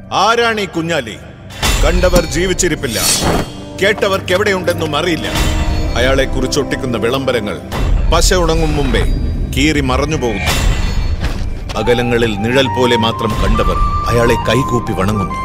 ആരാണ് ഈ കുഞ്ഞാലി? കണ്ടവർ ജീവിച്ചിരിപ്പില്ല, കേട്ടവർക്ക് എവിടെയുണ്ടെന്നും അറിയില്ല. അയാളെ കുറിച്ചൊട്ടിക്കുന്ന വിളംബരങ്ങൾ പശ ഉണങ്ങും മുമ്പേ കീറി മറഞ്ഞുപോകുന്നു. അകലങ്ങളിൽ നിഴൽ പോലെ മാത്രം കണ്ടവർ അയാളെ കൈകൂപ്പി വണങ്ങുന്നു.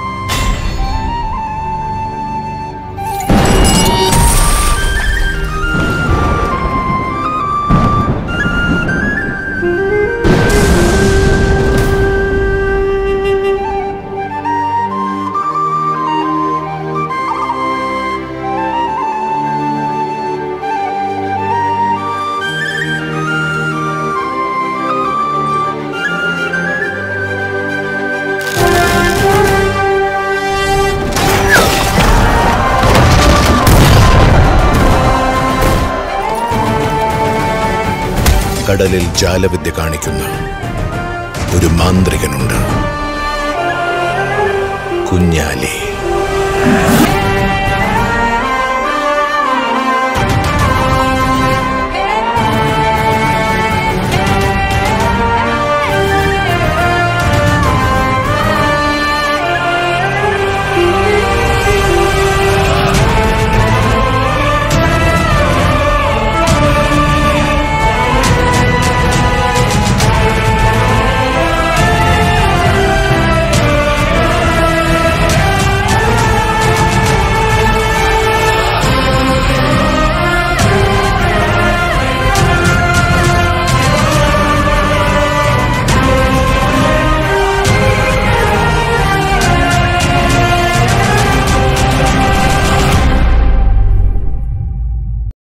കടലിൽ ജാലവിദ്യ കാണിക്കുന്ന ഒരു മാന്ത്രികനുണ്ട്, കുഞ്ഞാലി.